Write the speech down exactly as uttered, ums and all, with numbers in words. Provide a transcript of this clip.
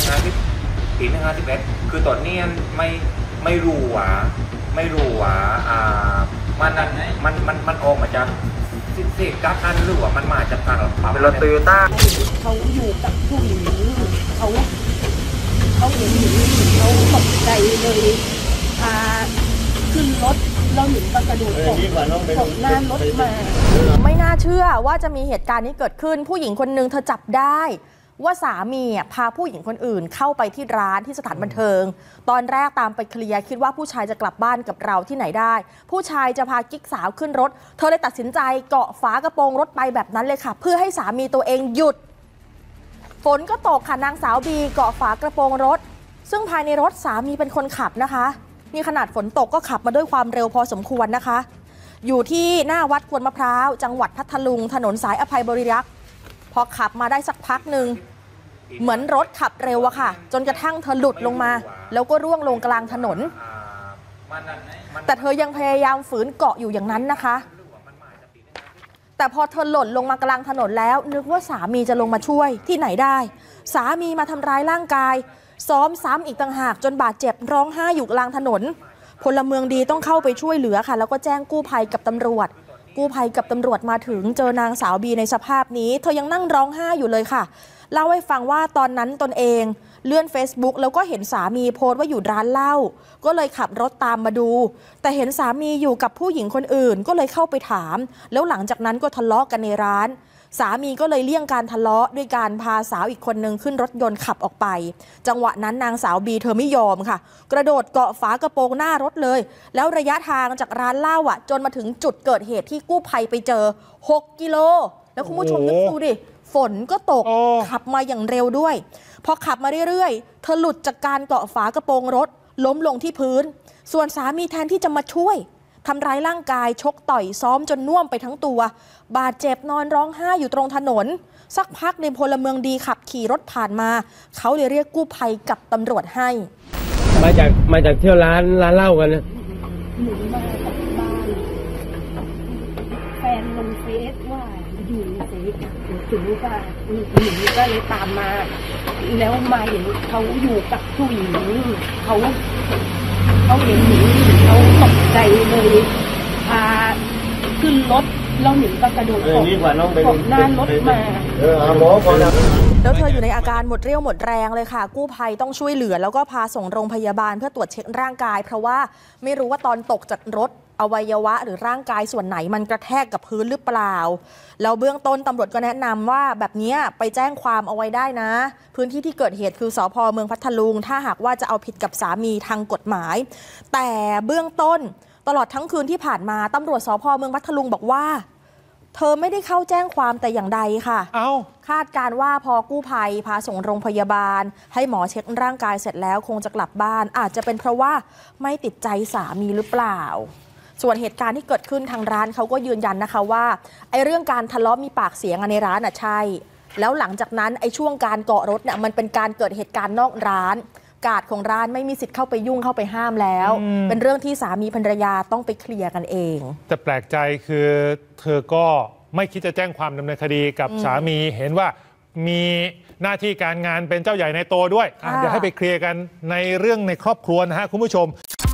ห้าสิบตีหนึ่งห้าสิบเอ็ดคือตอนนี้ไม่ไม่รู้ว่าไม่รู้ว่าอ่ามันมันมันมันออกมาจากสิเสกกักกันหรือว่ามันมาจากการปั๊มเป็นรถโตโยต้าเขาอยู่กับผู้หญิงเขาเขาเห็นหญิงเขาตกใจเลยพาขึ้นรถเราหญิงก็กระโดดตกตกหน้ารถมาไม่น่าเชื่อว่าจะมีเหตุการณ์นี้เกิดขึ้นผู้หญิงคนนึงเธอจับได้ว่าสามีพาผู้หญิงคนอื่นเข้าไปที่ร้านที่สถานบันเทิงตอนแรกตามไปเคลียร์คิดว่าผู้ชายจะกลับบ้านกับเราที่ไหนได้ผู้ชายจะพากิ๊กสาวขึ้นรถเธอเลยตัดสินใจเกาะฝากระโปรงรถไปแบบนั้นเลยค่ะเพื่อให้สามีตัวเองหยุดฝนก็ตกค่ะนางสาวบีเกาะฝากระโปรงรถซึ่งภายในรถสามีเป็นคนขับนะคะนี่ขนาดฝนตกก็ขับมาด้วยความเร็วพอสมควรนะคะอยู่ที่หน้าวัดควนมะพร้าวจังหวัดพัทลุงถนนสายอภัยบริรักษ์พอขับมาได้สักพักหนึ่งเหมือนรถขับเร็วอะค่ะจนกระทั่งเธอหลุดลงมาแล้วก็ร่วงลงกลางถนนแต่เธอยังพยายามฝืนเกาะอยู่อย่างนั้นนะคะแต่พอเธอหล่นลงมากลางถนนแล้วนึกว่าสามีจะลงมาช่วยที่ไหนได้สามีมาทำร้ายร่างกายซ้อมซ้ำอีกต่างหากจนบาดเจ็บร้องไห้อยู่กลางถนนพลเมืองดีต้องเข้าไปช่วยเหลือค่ะแล้วก็แจ้งกู้ภัยกับตำรวจกู้ภัยกับตำรวจมาถึงเจอนางสาวบีในสภาพนี้เธอยังนั่งร้องไห้อยู่เลยค่ะเล่าให้ฟังว่าตอนนั้นตนเองเลื่อน Facebook แล้วก็เห็นสามีโพสต์ว่าอยู่ร้านเหล้าก็เลยขับรถตามมาดูแต่เห็นสามีอยู่กับผู้หญิงคนอื่นก็เลยเข้าไปถามแล้วหลังจากนั้นก็ทะเลาะกันในร้านสามีก็เลยเลี่ยงการทะเลาะด้วยการพาสาวอีกคนนึงขึ้นรถยนต์ขับออกไปจังหวะนั้นนางสาวบีเธอไม่ยอมค่ะกระโดดเกาะฝากระโปรงหน้ารถเลยแล้วระยะทางจากร้านเหล้าอ่ะจนมาถึงจุดเกิดเหตุที่กู้ภัยไปเจอหกกิโลแล้วคุณผู้ชมนึกดูดิฝนก็ตกขับมาอย่างเร็วด้วยพอขับมาเรื่อยๆเธอหลุดจากการเกาะฝากระโปรงรถล้มลงที่พื้นส่วนสามีแทนที่จะมาช่วยทำร้ายร่างกายชกต่อยซ้อมจนน่วมไปทั้งตัวบาดเจ็บนอนร้องไห้อยู่ตรงถนนสักพักในพลเมืองดีขับขี่รถผ่านมาเขาเลยเรียกกู้ภัยกับตำรวจให้มาจากมาจากเที่ยวร้านร้านเหล้ากันนะหนูมาจากบ้านแฟนลงเฟซว่าอยู่ในเฟซถึงก็หนูก็เลยตามมาแล้วมาเห็นเขาอยู่กับผู้หญิงเขาเขาเห็นหนูเขาตกใจเลยพาขึ้นรถแล้วหนูก็กระโดดตกตกหน้ารถมาแล้วเธออยู่ในอาการหมดเรี่ยวหมดแรงเลยค่ะกู้ภัยต้องช่วยเหลือแล้วก็พาส่งโรงพยาบาลเพื่อตรวจเช็คร่างกายเพราะว่าไม่รู้ว่าตอนตกจากรถอวัยวะหรือร่างกายส่วนไหนมันกระแทกกับพื้นหรือเปล่าแล้วเบื้องต้นตำรวจก็แนะนำว่าแบบนี้ไปแจ้งความเอาไว้ได้นะพื้นที่ที่เกิดเหตุคือสภ.เมืองพัทลุงถ้าหากว่าจะเอาผิดกับสามีทางกฎหมายแต่เบื้องต้นตลอดทั้งคืนที่ผ่านมาตำรวจสภ.เมืองพัทลุงบอกว่าเธอไม่ได้เข้าแจ้งความแต่อย่างใดค่ะเอ้าคาดการว่าพอกู้ภัยพาส่งโรงพยาบาลให้หมอเช็คร่างกายเสร็จแล้วคงจะกลับบ้านอาจจะเป็นเพราะว่าไม่ติดใจสามีหรือเปล่าส่วนเหตุการณ์ที่เกิดขึ้นทางร้านเขาก็ยืนยันนะคะว่าไอ้เรื่องการทะเลาะมีปากเสียงในร้านอ่ะใช่แล้วหลังจากนั้นไอ้ช่วงการเกาะรถเนี่ยมันเป็นการเกิดเหตุการณ์นอกร้านกาดของร้านไม่มีสิทธิ์เข้าไปยุ่งเข้าไปห้ามแล้วเป็นเรื่องที่สามีภรรยาต้องไปเคลียร์กันเองแต่แปลกใจคือเธอก็ไม่คิดจะแจ้งความดำเนินคดีกับสามีเห็นว่ามีหน้าที่การงานเป็นเจ้าใหญ่ในโตด้วยเดี๋ยวให้ไปเคลียร์กันในเรื่องในครอบครัวนะฮะคุณผู้ชม